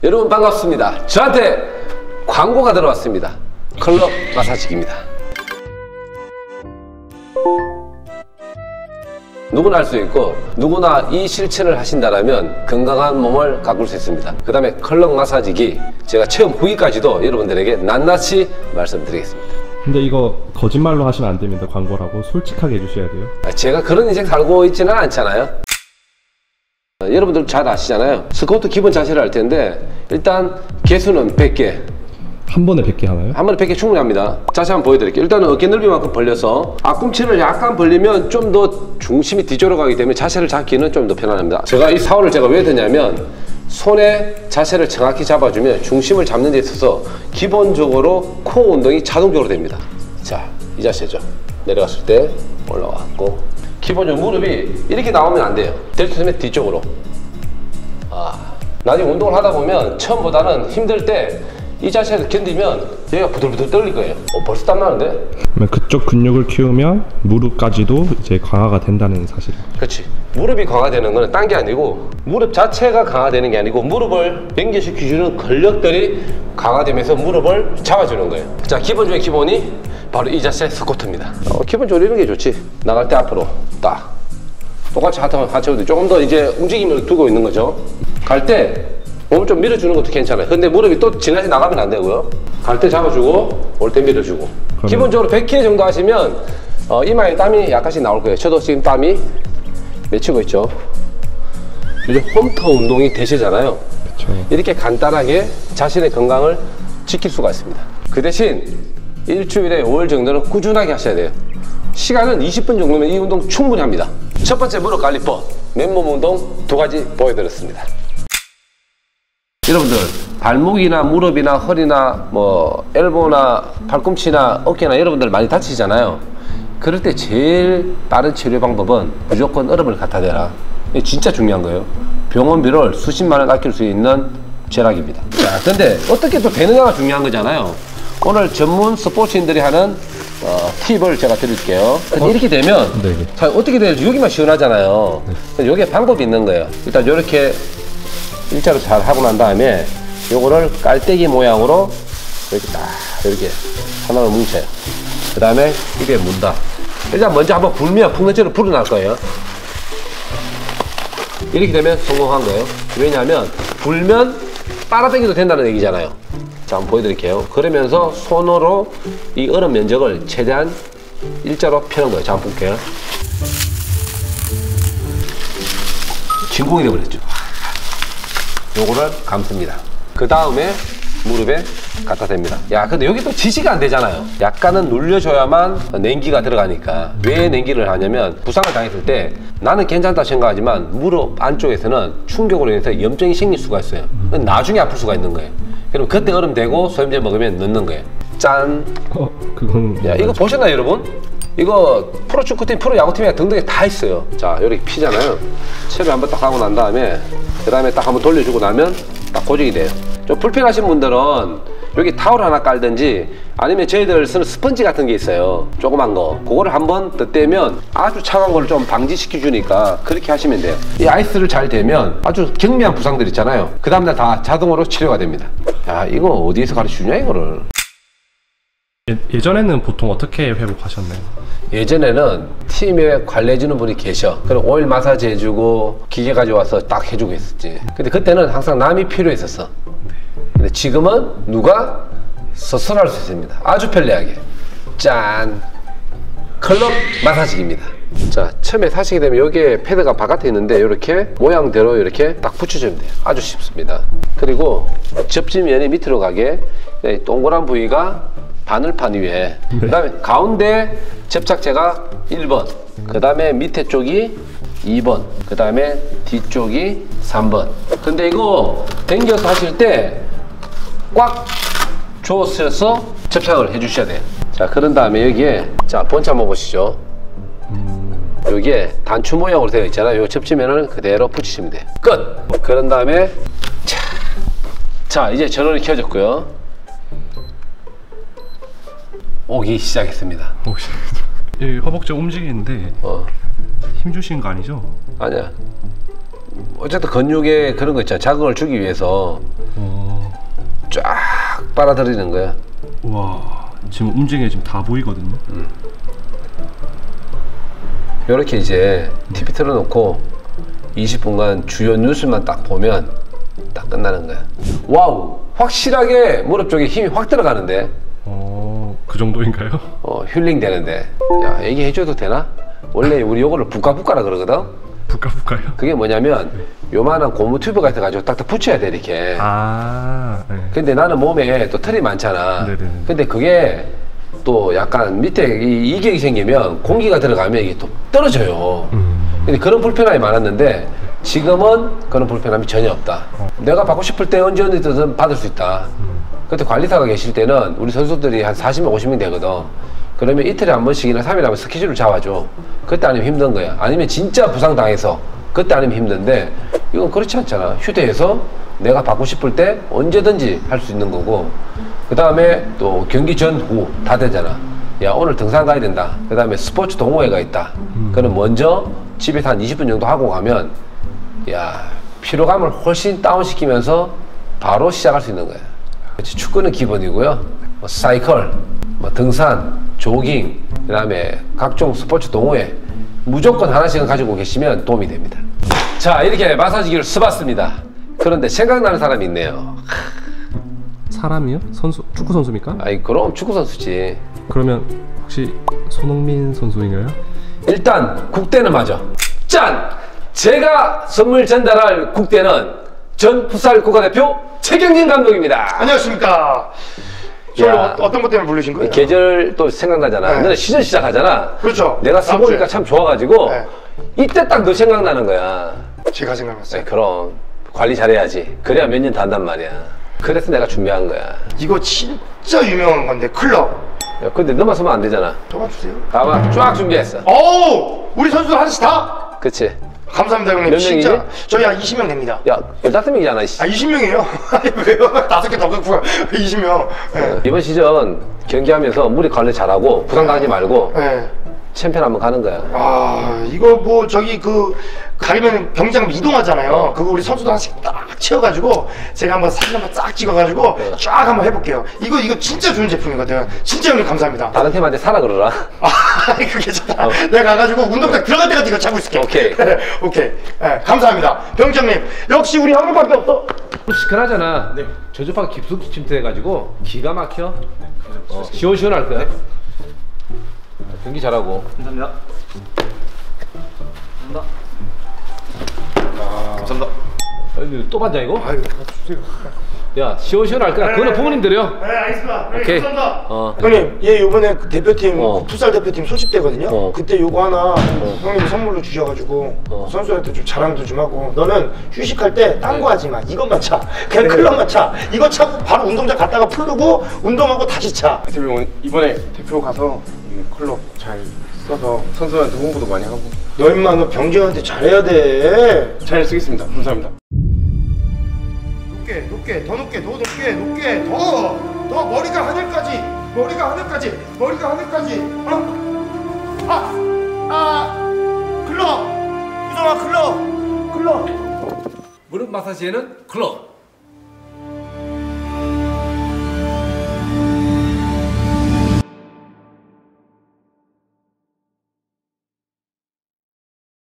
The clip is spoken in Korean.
여러분 반갑습니다. 저한테 광고가 들어왔습니다. 클럽 마사지기입니다. 누구나 할 수 있고 누구나 이 실천을 하신다면 건강한 몸을 가꿀 수 있습니다. 그 다음에 클럽 마사지기 제가 체험 후기까지도 여러분들에게 낱낱이 말씀드리겠습니다. 근데 이거 거짓말로 하시면 안 됩니다. 광고라고 솔직하게 해주셔야 돼요. 제가 그런 인생 살고 있지는 않잖아요. 여러분들 잘 아시잖아요. 스쿼트 기본 자세를 할 텐데 일단 개수는 100개. 한 번에 100개 하나요? 한 번에 100개 충분히 합니다. 자세 한번 보여드릴게요. 일단은 어깨 넓이만큼 벌려서 앞꿈치를 약간 벌리면 좀 더 중심이 뒤쪽으로 가기 때문에 자세를 잡기는 좀 더 편안합니다. 제가 이 사원을 제가 왜 드냐면 손에 자세를 정확히 잡아주면 중심을 잡는 데 있어서 기본적으로 코어 운동이 자동적으로 됩니다. 자, 이 자세죠. 내려갔을 때 올라왔고 기본적으로 무릎이 이렇게 나오면 안 돼요. 될 수 있으면 뒤쪽으로. 나중에 운동을 하다 보면 처음보다는 힘들 때 이 자세를 견디면 얘가 부들부들 떨릴 거예요. 벌써 땀 나는데? 그쪽 근육을 키우면 무릎까지도 이제 강화가 된다는 사실. 그렇지. 무릎이 강화되는 건 딴 게 아니고 무릎 자체가 강화되는 게 아니고 무릎을 연결시켜주는 근력들이 강화되면서 무릎을 잡아주는 거예요. 자, 기본 중에 기본이 바로 이 자세 스쿼트입니다. 기본적으로 이런 게 좋지. 나갈 때 앞으로 딱 똑같이 하체도 조금 더 이제 움직임을 두고 있는 거죠. 갈 때 몸을 좀 밀어주는 것도 괜찮아요. 근데 무릎이 또 지나치 나가면 안 되고요. 갈 때 잡아주고 올 때 밀어주고. 기본적으로 100회 정도 하시면 이마에 땀이 약간씩 나올 거예요. 저도 지금 땀이 맺히고 있죠. 요즘 홈터 운동이 대세잖아요. 그쵸. 이렇게 간단하게 자신의 건강을 지킬 수가 있습니다. 그 대신 일주일에 5일 정도는 꾸준하게 하셔야 돼요. 시간은 20분 정도면 이 운동 충분히 합니다. 첫 번째 무릎 관리법, 맨몸 운동 2가지 보여드렸습니다. 여러분들 발목이나 무릎이나 허리나 뭐 엘보나 팔꿈치나 어깨나 여러분들 많이 다치잖아요. 그럴 때 제일 빠른 치료 방법은 무조건 얼음을 갖다 대라. 이게 진짜 중요한 거예요. 병원비를 수십만 원 아낄 수 있는 제락입니다. 자, 근데 어떻게 또 되느냐가 중요한 거잖아요. 오늘 전문 스포츠인들이 하는 팁을 제가 드릴게요. 이렇게 되면 자, 어떻게 돼야지 여기만 시원하잖아요. 여기에 방법이 있는 거예요. 일단 이렇게 일자로 잘 하고 난 다음에 요거를 깔때기 모양으로 이렇게 딱 이렇게 하나로 뭉쳐요. 그 다음에 입에 문다. 일단 먼저 한번 불면 풍선처럼 불어날 거예요. 이렇게 되면 성공한 거예요. 왜냐하면 불면 빨아당겨도 된다는 얘기잖아요. 자, 한번 보여드릴게요. 그러면서 손으로 이 얼음 면적을 최대한 일자로 펴는 거예요. 자, 한번 볼게요. 진공이 되어버렸죠. 요거를 감습니다. 그 다음에 무릎에 갖다 댑니다. 야, 근데 여기 또 지지가 안 되잖아요. 약간은 눌려줘야만 냉기가 들어가니까. 왜 냉기를 하냐면 부상을 당했을 때 나는 괜찮다 생각하지만 무릎 안쪽에서는 충격으로 인해서 염증이 생길 수가 있어요. 나중에 아플 수가 있는 거예요. 그럼 그때 얼음 대고 소염제 먹으면 넣는 거예요. 짠. 그건. 야, 이거 보셨나요, 여러분? 이거 프로 축구팀, 프로 야구팀에 등등에 다 있어요. 자, 이렇게 피잖아요. 체를 한번 딱 하고 난 다음에 그 다음에 딱 한번 돌려주고 나면 딱 고정이 돼요. 좀 불편하신 분들은 여기 타올 하나 깔든지 아니면 저희들 쓰는 스펀지 같은 게 있어요. 조그만 거. 그거를 한번 더 떼면 아주 차가운 걸 좀 방지시켜 주니까 그렇게 하시면 돼요. 이 아이스를 잘 대면 아주 경미한 부상들 있잖아요. 그 다음날 다 자동으로 치료가 됩니다. 야, 이거 어디에서 가르쳐 주냐 이거를. 예전에는 보통 어떻게 회복하셨나요? 예전에는 팀에 관리해주는 분이 계셔. 그럼 오일 마사지 해주고 기계 가져와서 딱 해주고 있었지. 근데 그때는 항상 남이 필요했었어. 근데 지금은 누가 스스로 할 수 있습니다. 아주 편리하게. 짠! 클럽 마사지기입니다. 자, 처음에 사시게 되면 여기에 패드가 바깥에 있는데 이렇게 모양대로 이렇게 딱 붙여주면 돼요. 아주 쉽습니다. 그리고 접지면이 밑으로 가게 동그란 부위가 바늘판 위에, 그 다음에 가운데 접착제가 1번, 그 다음에 밑에 쪽이 2번, 그 다음에 뒤쪽이 3번. 근데 이거 당겨서 하실 때 꽉 조여서 접착을 해주셔야 돼요. 자, 그런 다음에 여기에 자, 본체 한번 보시죠. 여기에 단추 모양으로 되어 있잖아요. 이 접지면을 그대로 붙이시면 돼요. 끝! 그런 다음에 자, 이제 전원이 켜졌고요. 오기 시작했습니다. 이 허벅지 움직이는데 힘 주시는 거 아니죠? 아니야. 어쨌든 근육에 그런 거 있잖아. 자극을 주기 위해서 빨아들이는 거야. 와, 지금 움직임이 지금 다 보이거든요. 이렇게 이제 TV 틀어놓고 20분간 주요 뉴스만 딱 보면 딱 끝나는 거야. 와우, 확실하게 무릎 쪽에 힘이 확 들어가는데. 그 정도인가요? 힐링 되는데. 야, 얘기해줘도 되나? 원래 우리 요거를 부까부까라 그러거든. 부까부까요? 그게 뭐냐면 요만한 고무 튜브 같아 가지고 딱딱 붙여야 돼 이렇게. 네. 근데 나는 몸에 또 털이 많잖아. 네네네. 근데 그게 또 약간 밑에 이격이 생기면 공기가 들어가면 이게 또 떨어져요. 근데 그런 불편함이 많았는데 지금은 그런 불편함이 전혀 없다. 내가 받고 싶을 때 언제든지 받을 수 있다. 그때 관리사가 계실 때는 우리 선수들이 한 40명, 50명 되거든. 그러면 이틀에 한 번씩이나 3일에 한 번 스케줄을 잡아줘. 그때 아니면 힘든 거야. 아니면 진짜 부상당해서 그때 아니면 힘든데 이건 그렇지 않잖아. 휴대해서 내가 받고 싶을 때 언제든지 할 수 있는 거고, 그 다음에 또 경기 전, 후 다 되잖아. 야, 오늘 등산 가야 된다. 그 다음에 스포츠 동호회가 있다. 그럼 먼저 집에서 한 20분 정도 하고 가면 야, 피로감을 훨씬 다운시키면서 바로 시작할 수 있는 거야. 축구는 기본이고요. 뭐 사이클, 뭐 등산, 조깅, 그 다음에 각종 스포츠 동호회 무조건 하나씩은 가지고 계시면 도움이 됩니다. 자, 이렇게 마사지기를 써봤습니다. 그런데 생각나는 사람이 있네요. 사람이요? 선수, 축구 선수입니까? 아이, 그럼 축구 선수지. 그러면 혹시 손흥민 선수인가요? 일단 국대는 맞아. 짠! 제가 선물 전달할 국대는 전 풋살 국가대표 최경진 감독입니다. 안녕하십니까. 저를 어떤 것 때문에 부르신 거예요? 계절 또 생각나잖아. 네. 너는 시즌 시작하잖아. 그렇죠. 내가 써보니까 참 좋아가지고 네. 이때 딱 너 생각나는 거야. 제가 생각났어요. 네, 그럼 관리 잘해야지. 그래야 몇 년 단단 말이야. 그래서 내가 준비한 거야. 이거 진짜 유명한 건데, 클럽. 야, 근데 너만 쓰면 안 되잖아. 저만 주세요. 봐봐, 쫙 준비했어. 오! 우리 선수들 하나씩 다? 그치? 감사합니다, 형님. 몇 진짜. 명이지? 저희 한 20명 됩니다. 야, 15명이잖아. 아, 20명이에요? 아니, 왜요? 5개 더 갖고 20명. 네. 이번 시즌 경기하면서 무리 관리 잘하고 부상당하지 말고 네. 챔피언 한번 가는 거야. 아, 이거 뭐, 저기 가려면 경기장 이동하잖아요. 그거 우리 선수들 하나씩 딱 채워가지고, 제가 한번 사진 한번 쫙 찍어가지고, 쫙 한번 해볼게요. 이거 진짜 좋은 제품이거든. 진짜 형님 감사합니다. 다른 팀한테 사라 그러라. 아, 그게 괜찮다. 내가 가가지고 운동장 들어갈 때까지 이거 잡고 있을게. 오케이. 오케이. 네, 감사합니다. 병장님, 역시 우리 형님밖에 없어. 시원하잖아. 네. 저주파가 깊숙이 침투해가지고 기가 막혀. 시원시원할 거야. 경기 잘하고. 감사합니다. 감사합니다. 아니, 또 반장 이거? 아유, 주세요. 야, 시원시원할 거야. 그거는 부모님들이요. 네, 알겠습니다. 네, 오케이. 감사합니다. 형님, 얘 요번에 그 대표팀, 풋살 대표팀 소집되거든요. 그때 요거 하나 형님이 선물로 주셔가지고 선수한테 좀 자랑도 좀 하고, 너는 휴식할 때 딴 거 하지 마. 이것만 차. 그냥 클럽만 차. 이거 차고 바로 운동장 갔다가 풀르고 운동하고 다시 차. 이번에 대표 가서 클럽 잘 써서 선수한테 홍보도 많이 하고 너 임마, 너 병재한테 잘해야 돼. 잘 쓰겠습니다. 감사합니다. 높게, 더 높게, 더 머리가 하늘까지, 클럽, 유정아, 클럽. 무릎 마사지에는 클럽.